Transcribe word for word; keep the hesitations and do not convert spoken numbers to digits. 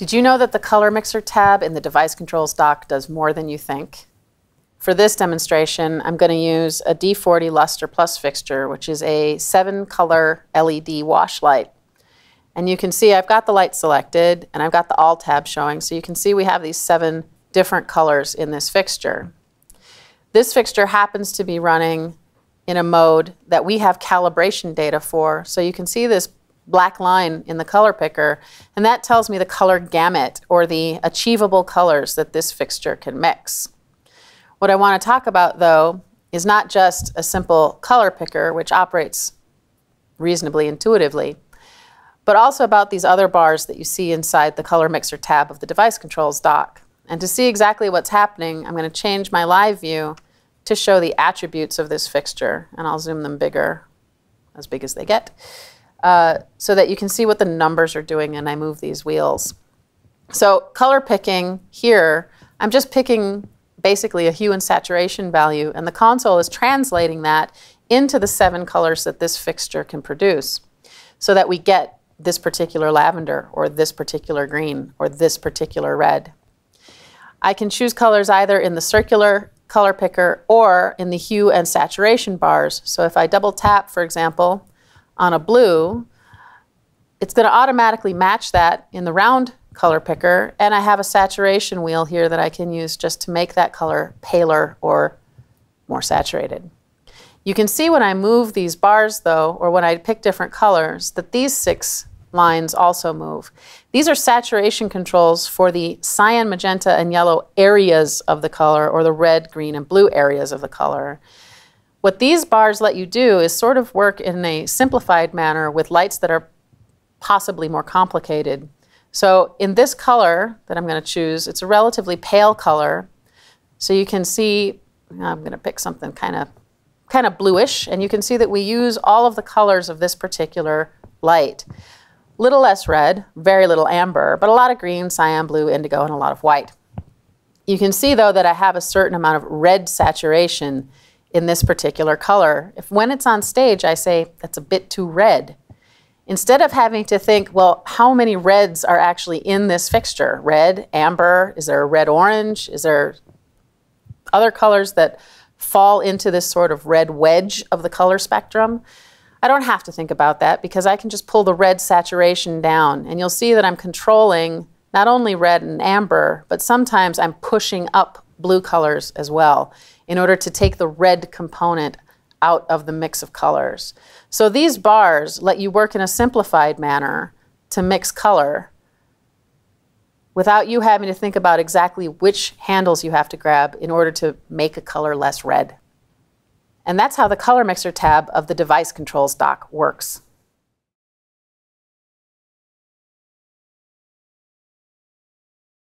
Did you know that the color mixer tab in the device controls dock does more than you think? For this demonstration, I'm going to use a D forty Luster Plus fixture, which is a seven color L E D wash light. And you can see I've got the light selected and I've got the All tab showing, so you can see we have these seven different colors in this fixture. This fixture happens to be running in a mode that we have calibration data for, so you can see this black line in the color picker, and that tells me the color gamut, or the achievable colors that this fixture can mix. What I want to talk about, though, is not just a simple color picker, which operates reasonably intuitively, but also about these other bars that you see inside the color mixer tab of the device controls dock. And to see exactly what's happening, I'm going to change my live view to show the attributes of this fixture, and I'll zoom them bigger, as big as they get, uh, so that you can see what the numbers are doing, and I move these wheels. So color picking here, I'm just picking basically a hue and saturation value, and the console is translating that into the seven colors that this fixture can produce, so that we get this particular lavender, or this particular green, or this particular red. I can choose colors either in the circular color picker or in the hue and saturation bars. So if I double tap, for example, on a blue, it's going to automatically match that in the round color picker, and I have a saturation wheel here that I can use just to make that color paler or more saturated. You can see when I move these bars, though, or when I pick different colors, that these six lines also move. These are saturation controls for the cyan, magenta, and yellow areas of the color, or the red, green, and blue areas of the color. What these bars let you do is sort of work in a simplified manner with lights that are possibly more complicated. So in this color that I'm going to choose, it's a relatively pale color. So you can see, I'm going to pick something kind of kind of bluish, and you can see that we use all of the colors of this particular light. Little less red, very little amber, but a lot of green, cyan, blue, indigo, and a lot of white. You can see, though, that I have a certain amount of red saturation in this particular color. If when it's on stage, I say, that's a bit too red. Instead of having to think, well, how many reds are actually in this fixture? Red, amber, is there a red-orange? Is there other colors that fall into this sort of red wedge of the color spectrum? I don't have to think about that, because I can just pull the red saturation down, and you'll see that I'm controlling not only red and amber, but sometimes I'm pushing up blue colors as well in order to take the red component out of the mix of colors. So these bars let you work in a simplified manner to mix color without you having to think about exactly which handles you have to grab in order to make a color less red. And that's how the color mixer tab of the device controls dock works.